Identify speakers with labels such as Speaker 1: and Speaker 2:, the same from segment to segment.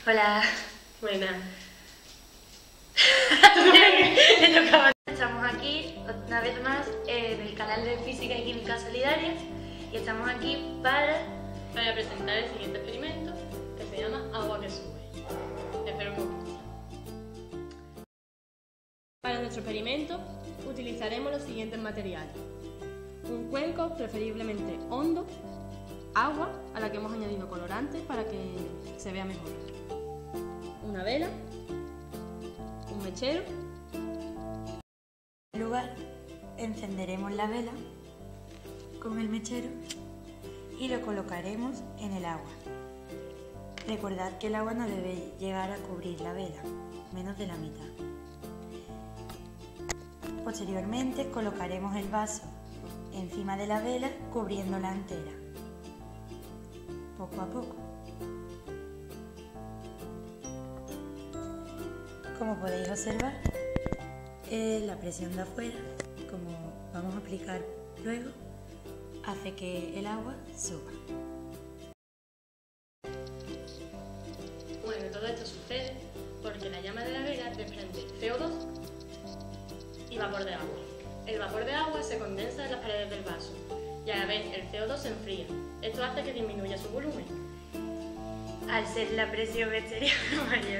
Speaker 1: Hola.
Speaker 2: Buena.
Speaker 1: Estamos aquí una vez más en el canal de Física y Química Solidarias y estamos aquí para
Speaker 2: presentar el siguiente experimento que se llama agua que sube. Espero que os guste. Para nuestro experimento utilizaremos los siguientes materiales: un cuenco preferiblemente hondo, agua a la que hemos añadido colorantes para que se vea mejor, una vela, un mechero.
Speaker 1: En lugar, encenderemos la vela con el mechero y lo colocaremos en el agua. Recordad que el agua no debe llegar a cubrir la vela, menos de la mitad. Posteriormente colocaremos el vaso encima de la vela cubriéndola entera, poco a poco. Como podéis observar, la presión de afuera, como vamos a aplicar luego, hace que el agua suba.
Speaker 2: Bueno, todo esto sucede porque la llama de la vela desprende CO2 y vapor de agua. El vapor de agua se condensa en las paredes del vaso y a la vez el CO2 se enfría. Esto hace que disminuya su volumen,
Speaker 1: Al ser la presión exterior mayor.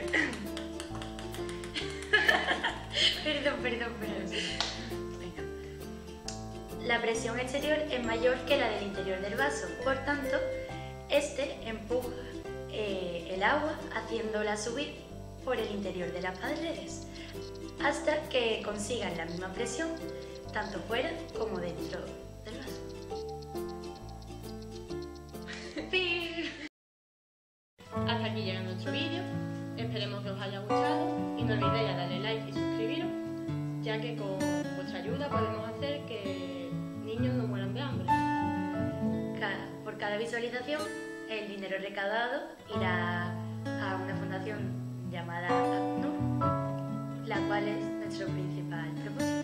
Speaker 1: Perdón. Venga. La presión exterior es mayor que la del interior del vaso, por tanto, este empuja el agua haciéndola subir por el interior de las paredes hasta que consigan la misma presión tanto fuera como dentro del vaso.
Speaker 2: Hasta aquí llega nuestro vídeo, esperemos que os haya gustado y no olvidéis darle like y suscribiros, ya que con vuestra ayuda podemos hacer que niños no mueran de hambre.
Speaker 1: Por cada visualización, el dinero recaudado irá a una fundación llamada ACNUR, la cual es nuestro principal propósito.